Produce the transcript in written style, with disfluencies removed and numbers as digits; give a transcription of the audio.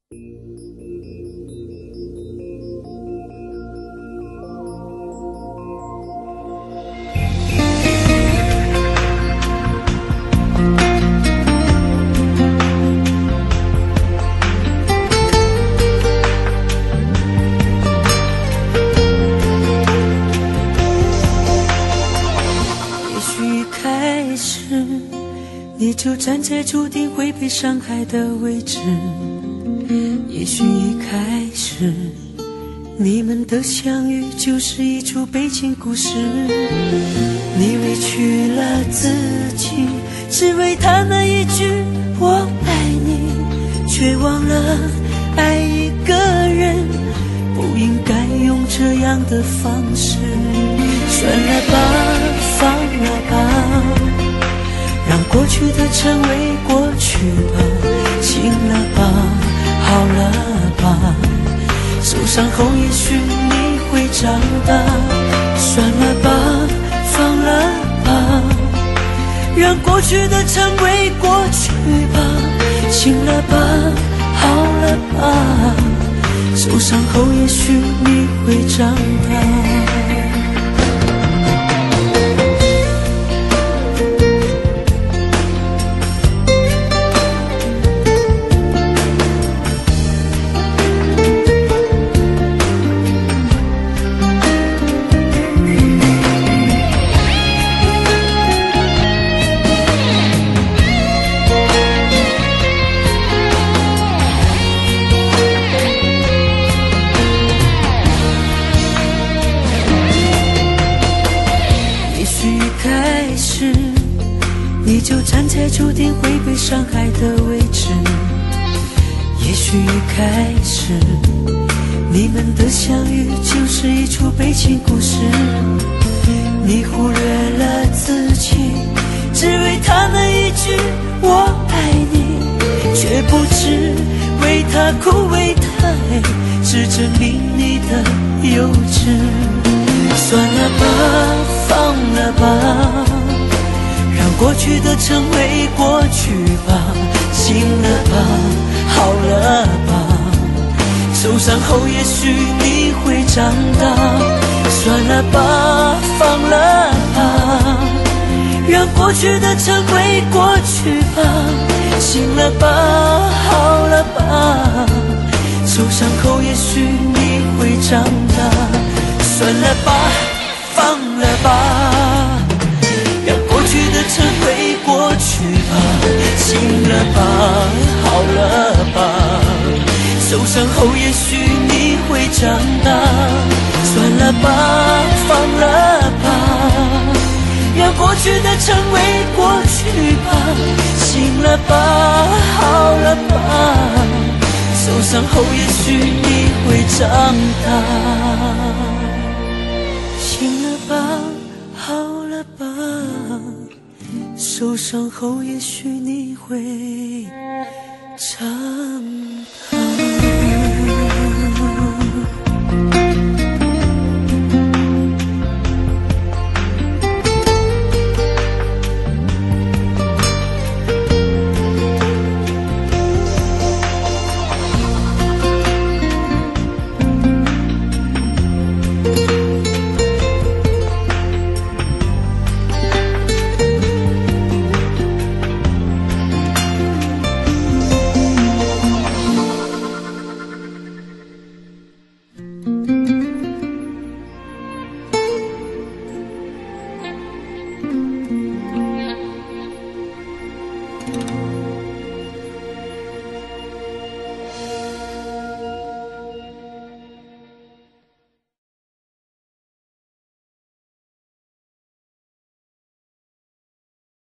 你就站在注定会被伤害的位置，也许一开始你们的相遇就是一出悲情故事。你委屈了自己，只为他那一句我爱你，却忘了爱一个人不应该用这样的方式。算了吧，放了吧，让过去的成为过去吧，醒了吧，好了吧，受伤后也许你会长大。算了吧，放了吧，让过去的成为过去吧，醒了吧，好了吧，受伤后也许你会长大。你就站在注定会被伤害的位置，也许一开始你们的相遇就是一出悲情故事。你忽略了自己，只为他那一句我爱你，却不知为他哭为他爱，只证明你的幼稚。算了吧，放了吧，让过去的成为过去吧，醒了吧，好了吧，受伤后也许你会长大。算了吧，放了吧，让过去的成为过去吧，醒了吧，好了吧，受伤后也许你会长大。算了吧，放了吧，让过去的成为过去吧，醒了吧，好了吧，受伤后也许你会长大。算了吧，放了吧，让过去的成为过去吧，醒了吧，好了吧，受伤后也许你会长大。醒了吧，好了吧，受伤后也许你会长